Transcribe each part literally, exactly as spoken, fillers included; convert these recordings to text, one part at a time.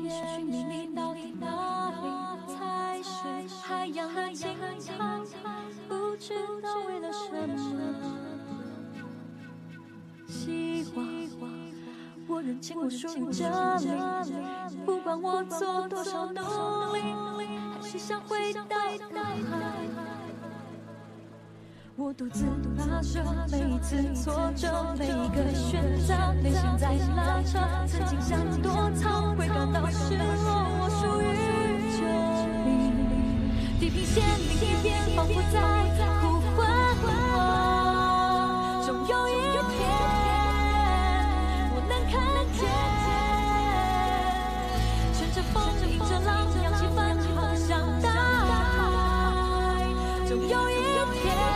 寻觅你到底哪里才是海洋的尽头？不知道为了什么，希望我认清我属于这里。不管我做多少努力，还是想回到大海。我独自跋涉，每一次挫折，每一个选择，内心在拉扯。曾经想躲藏，会感到失落。我属于这里，地平线另一边，仿佛在呼唤我。终有一天，我能看见，乘着风，迎着浪，扬起帆，航向大海。终有一天。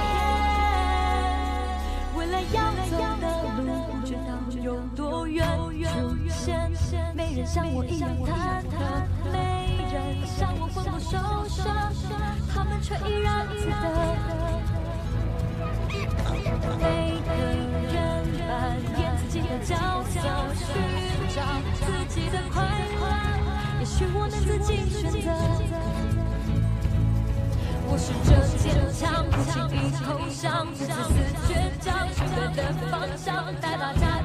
要走的路不知道有多远，出现没人像我一样忐忑，没人像我魂不守舍，他们却依然记得。每个人扮演自己的角色，寻找自己的快乐，也许我能自己选择。我是这坚强，不轻易投降，不自私倔强，选对的方向，带大家。